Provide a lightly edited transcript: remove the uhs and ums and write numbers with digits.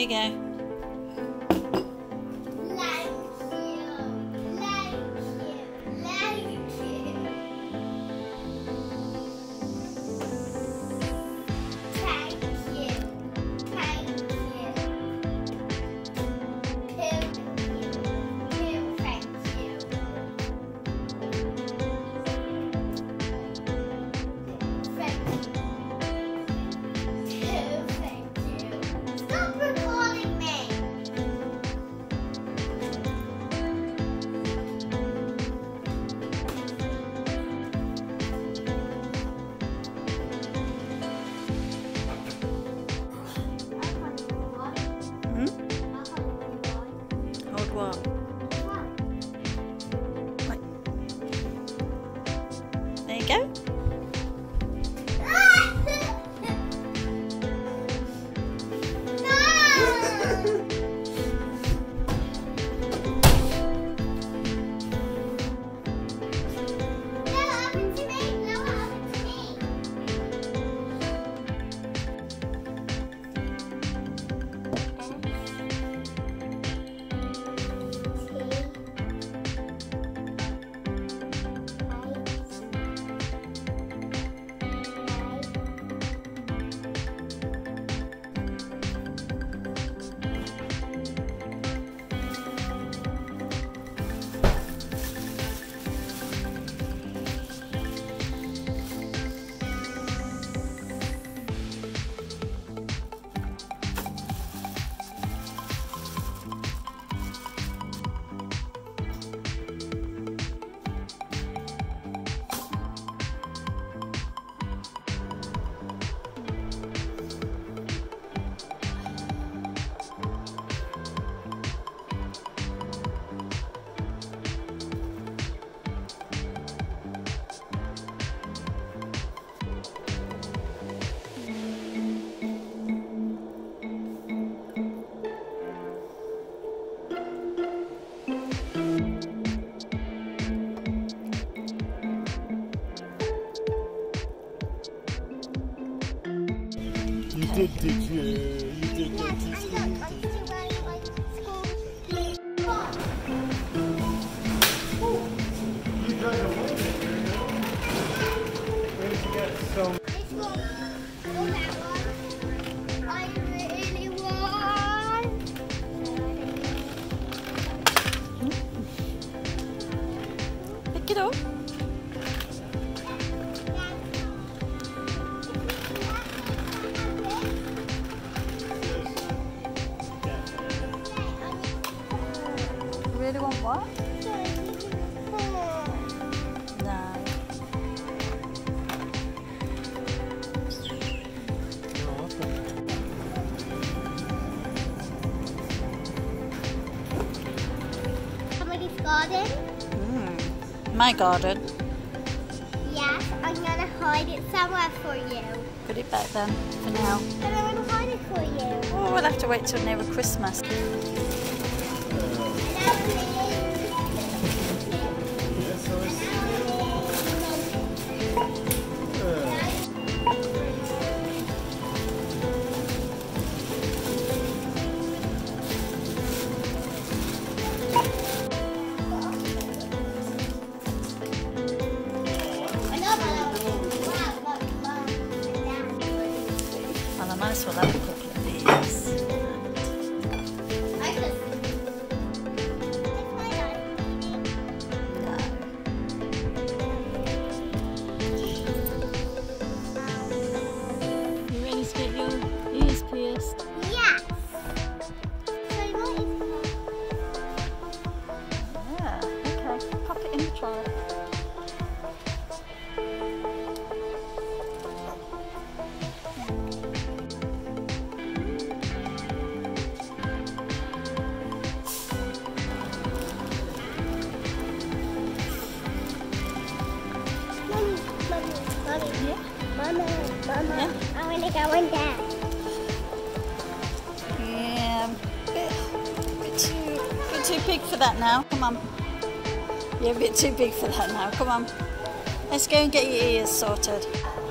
you go. What? Right. There you go. You did you? You did that. You guys are winning. Where did you get so? I really want. Pick it up. Really want what? No. Somebody's garden? My garden. Yes, I'm gonna hide it somewhere for you. Put it back then, for now. But I wanna hide it for you. Oh, we'll have to wait till nearer Christmas. Well, I might as well have a couple of these. You ready to get your ears pierced? Yes. Yeah, okay. Pop it in the trolley. Mama, Yeah. I want to go in there. Yeah, bit too big for that now. Come on. You're a bit too big for that now. Come on. Let's go and get your ears sorted.